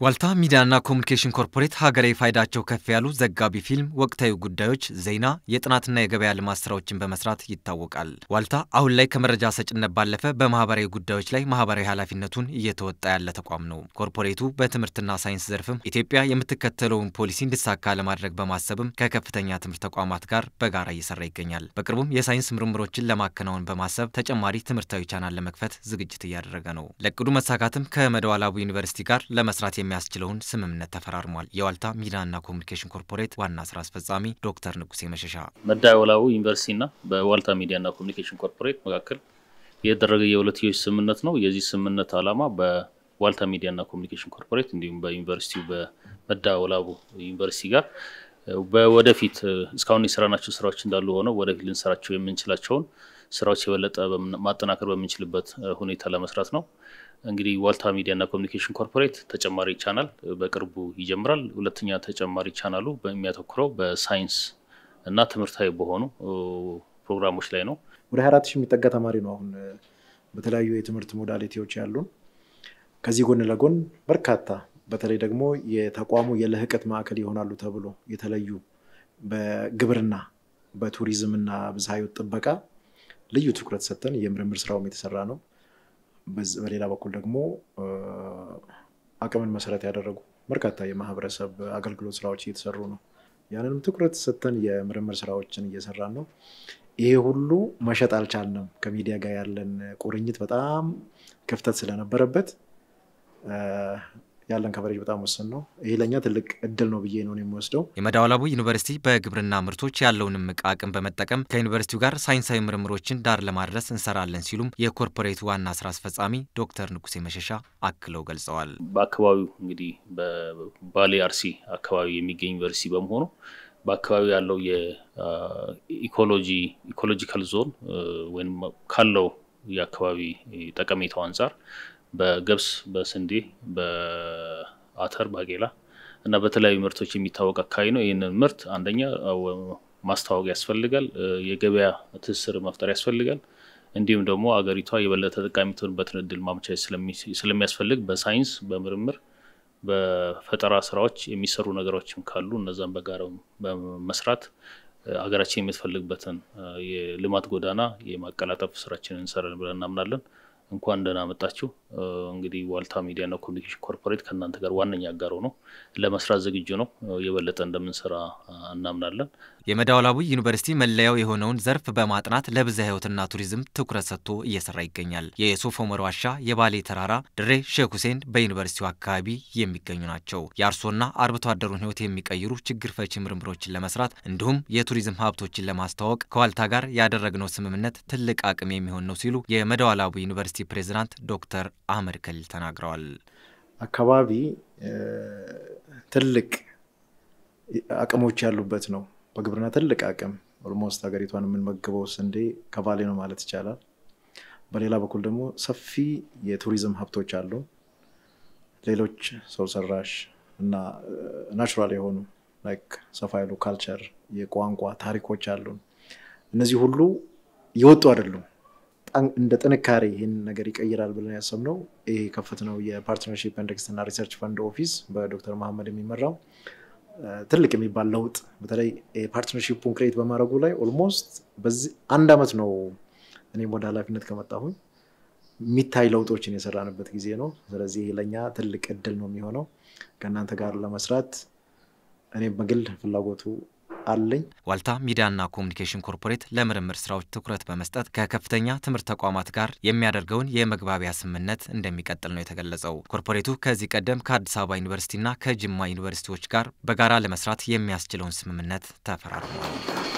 ዋልታ ሚዲያና ኮሙኒኬሽን ኮርፖሬት ሀገራዊ ፋይዳቸው ከፍ ያሉ ዘጋቢ ፊልም ወቅታዊ ጉዳዮች ዜና የጥናትና የገበያ ልማት ስራዎችን በመስራት ይታወቃል። ዋልታ አሁን ላይ ከመረጃ ሰጭነት ባለፈ በማህበራዊ ጉዳዮች ላይ ማህበራዊ ኃላፊነቱን እየተወጣ ያለ ተቋም ነው። ኮርፖሬቱ በትምህርትና ሳይንስ ዘርፍም ኢትዮጵያ የምትከተለውን ፖሊሲ እንዲሳካ ለማድረግ በማሰብም ከከፍተኛ ትምህርት ተቋማት ጋር በጋራ እየሰራ ይገኛል። በቅርቡም የሳይንስ ምርምሮችን ለማከናወን በማሰብ ተጨማሪ ትምህርታዊ ቻናል ለመክፈት ዝግጅት እያደረገ ነው። ለቅዱ መሳካትም ከመደወላቡ ዩኒቨርሲቲ ጋር ለመስራት የሚያስችለውን ስምምነት ተፈራርሟል። የዋልታ ሚዲያና ኮሙኒኬሽን ኮርፖሬት ዋና ስራ አስፈጻሚ ዶክተር ንጉሴ መሸሻ መደወላቡ ዩኒቨርሲቲና በዋልታ ሚዲያና ኮሙኒኬሽን ኮርፖሬት መካከል የተደረገ የሁለትዮሽ ስምምነት ነው። የዚህ ስምምነት ዓላማ በዋልታ ሚዲያና ኮሙኒኬሽን ኮርፖሬት እንዲሁም በዩኒቨርሲቲው በመደወላቡ ዩኒቨርሲቲ ጋር በወደፊት እስካሁን የሰራናቸው ስራዎች እንዳሉ ሆነው ወደፊት ልንሰራቸው የምንችላቸውን ስራዎች የበለጠ ማጠናከር በምንችልበት ሁኔታ ለመስራት ነው። እንግዲህ ዋልታ ሚዲያና ኮሙኒኬሽን ኮርፖሬት ተጨማሪ ቻናል በቅርቡ ይጀምራል። ሁለተኛ ተጨማሪ ቻናሉ በሚያተኩረው በሳይንስ እና ትምህርታዊ በሆኑ ፕሮግራሞች ላይ ነው። ወደ 24000 የሚጠጋ ተማሪ ነው አሁን በተለያዩ የትምህርት ሞዳሊቲዎች ያሉን። ከዚህ ጎን ለጎን በርካታ በተለይ ደግሞ የተቋሙ የልህቀት ማዕከል ይሆናሉ ተብሎ የተለዩ በግብርና በቱሪዝምና ብዝሃ ሕይወት ጥበቃ ልዩ ትኩረት ሰጥተን የምርምር ስራው የተሰራ ነው። በሌላ በኩል ደግሞ አቅምን መሰረት ያደረጉ በርካታ የማህበረሰብ አገልግሎት ስራዎች እየተሰሩ ነው። ያንንም ትኩረት ሰጥተን የምርምር ስራዎችን እየሰራን ነው። ይሄ ሁሉ መሸጥ አልቻልንም። ከሚዲያ ጋር ያለን ቁርኝት በጣም ክፍተት ስለነበረበት ያለን ከቨሬጅ በጣም ወሰን ነው። ይሄ ለኛ ትልቅ እድል ነው ብዬ ነው የሚወስደው። የመደወላቡ ዩኒቨርሲቲ በግብርና ምርቶች ያለውን አቅም በመጠቀም ከዩኒቨርሲቲው ጋር ሳይንሳዊ ምርምሮችን ዳር ለማድረስ እንሰራለን ሲሉም የኮርፖሬቱ ዋና ስራ አስፈጻሚ ዶክተር ንጉሴ መሸሻ አክለው ገልጸዋል። በአካባቢው እንግዲህ በባሌ አርሲ አካባቢ የሚገኝ ዩኒቨርሲቲ በመሆኑ በአካባቢው ያለው የኢኮሎጂካል ዞን ወይም ካለው የአካባቢ ጠቀሜታው አንፃር በገብስ በስንዴ በአተር ባቄላ እና በተለያዩ ምርቶች የሚታወቅ አካባቢ ነው። ይሄንን ምርት አንደኛ ማስተዋወቅ ያስፈልጋል፣ የገበያ ትስስር መፍጠር ያስፈልጋል። እንዲሁም ደግሞ አገሪቷ የበለጠ ተጠቃሚ ትሆንበትን እድል ማመቻቸት ስለሚያስፈልግ በሳይንስ በምርምር በፈጠራ ስራዎች የሚሰሩ ነገሮችም ካሉ እነዛን በጋራ በመስራት አገራችን የምትፈልግበትን የልማት ጎዳና የማቀላጠፍ ስራችንን እንሰራለን ብለን እናምናለን። እንኳን ደህና መጣችሁ። እንግዲህ ዋልታ ሚዲያና ኮሙኒኬሽን ኮርፖሬት ከናንተ ጋር ዋነኛ አጋር ሆኖ ለመስራት ዝግጁ ነው። የበለጠ እንደምንሰራ እናምናለን። የመደወላቡ ዩኒቨርሲቲ መለያው የሆነውን ዘርፍ በማጥናት ለብዝሃ ሕይወትና ቱሪዝም ትኩረት ሰጥቶ እየሰራ ይገኛል። የሶፍ ዑመር ዋሻ፣ የባሌ ተራራ፣ ድሬ ሼክ ሁሴን በዩኒቨርሲቲው አካባቢ የሚገኙ ናቸው። የአርሶና አርብቶ አደሩን ሕይወት የሚቀይሩ ችግር ፈቺ ምርምሮችን ለመስራት እንዲሁም የቱሪዝም ሀብቶችን ለማስተዋወቅ ከዋልታ ጋር ያደረግነው ስምምነት ትልቅ አቅም የሚሆን ነው ሲሉ የመደወላቡ ዩኒቨርሲቲ ፕሬዝዳንት ዶክተር አህመድ ከሊል ተናግረዋል። አካባቢ ትልቅ አቅሞች ያሉበት ነው። በግብርና ትልቅ አቅም ኦልሞስት ሀገሪቷን የምንመግበው ስንዴ ከባሌ ነው ማለት ይቻላል። በሌላ በኩል ደግሞ ሰፊ የቱሪዝም ሀብቶች አሉ። ሌሎች ሰው ሰራሽ እና ናቹራል የሆኑ ላይክ ሰፋ ያሉ ካልቸር የቋንቋ ታሪኮች አሉ። እነዚህ ሁሉ ይወጡ አይደሉም። እንደ ጥንካሬ ይሄን ነገር ይቀይራል ብለን ያሰብነው ይሄ ከፈትነው የፓርትነርሺፕ ኤንድ ኤክስተርናል ሪሰርች ፈንድ ኦፊስ በዶክተር መሐመድ የሚመራው ትልቅ የሚባል ለውጥ በተለይ ፓርትነርሺፑን ክሬት በማድረጉ ላይ ኦልሞስት በዚህ አንድ አመት ነው እኔም ወደ ኃላፊነት ከመጣሁኝ የሚታይ ለውጦችን የሰራንበት ጊዜ ነው። ስለዚህ ለኛ ትልቅ እድል ነው የሚሆነው ከናንተ ጋር ለመስራት እኔም በግል ፍላጎቱ አለኝ። ዋልታ ሚዲያና ኮሙኒኬሽን ኮርፖሬት ለምርምር ስራዎች ትኩረት በመስጠት ከከፍተኛ ትምህርት ተቋማት ጋር የሚያደርገውን የመግባቢያ ስምምነት እንደሚቀጥል ነው የተገለጸው። ኮርፖሬቱ ከዚህ ቀደም ከአዲስ አበባ ዩኒቨርሲቲና ከጅማ ዩኒቨርሲቲዎች ጋር በጋራ ለመስራት የሚያስችለውን ስምምነት ተፈራርሟል።